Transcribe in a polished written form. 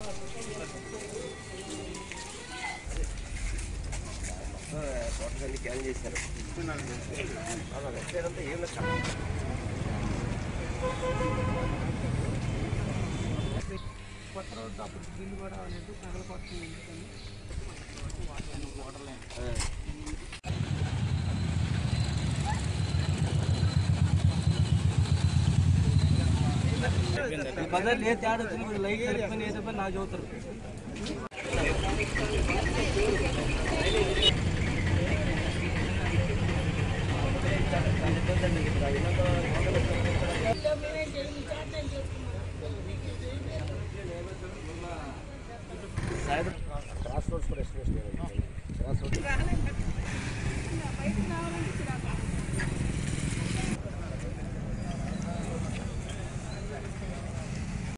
తోటకల్లి can చేశారు అంతా ఏం కొత్త రోడ్డు అప్పుడు బిల్లు కూడా అవ్వలేదు పగలకొస్తుంది బజార్ లేదు తేడా వచ్చింది లైట్ ఏదో నాకు చదువుతారు మేమే